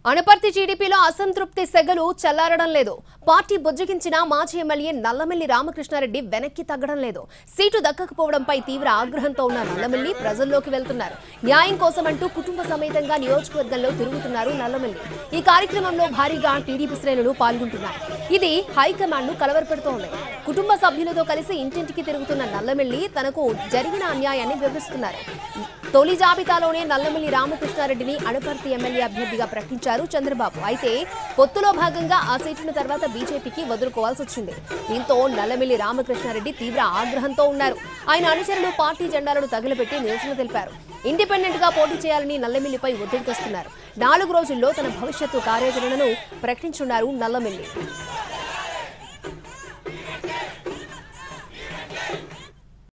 అనపర్తి టీడీపీలో అసంతృప్తి సెగలు చల్లారడం లేదు. పార్టీ బుజ్జగించిన మాజీ ఎమ్మెల్యే నల్లమిల్లి రామకృష్ణారెడ్డి వెనక్కి తగ్గడం లేదు. సీటు దక్కకపోవడంపై తీవ్ర ఆగ్రహంతో ఉన్న నల్లమిల్లి ప్రజల్లోకి వెళ్తున్నారు. న్యాయం కోసమంటూ కుటుంబ సమేతంగా నియోజకవర్గంలో తిరుగుతున్నారు నల్లమిల్లి. ఈ కార్యక్రమంలో భారీగా టీడీపీ శ్రేణులు పాల్గొంటున్నారు. ఇది హైకమాండ్ ను కలవరపెడుతోంది. కుటుంబ సభ్యులతో కలిసి ఇంటింటికి తిరుగుతున్న నల్లమిల్లి తనకు జరిగిన అన్యాయాన్ని వివరిస్తున్నారు. తొలి జాబితాలోనే నల్లమిల్లి రామకృష్ణారెడ్డిని అనపర్తి ఎమ్మెల్యే అభ్యర్థిగా ప్రకటించారు చంద్రబాబు. అయితే పొత్తులో భాగంగా ఆ సీటును తర్వాత బీజేపీకి వదులుకోవాల్సి వచ్చింది. దీంతో నల్లమిల్లి రామకృష్ణారెడ్డి తీవ్ర ఆగ్రహంతో ఉన్నారు. ఆయన అనుచరులు పార్టీ జెండాలను తగులబెట్టి నిరసన తెలిపారు. ఇండిపెండెంట్ గా పోటీ చేయాలని నల్లమిల్లిపై ఒత్తిడి తెస్తున్నారు. 4 రోజుల్లో తన భవిష్యత్తు కార్యాచరణను ప్రకటించున్నారు నల్లమిల్లి.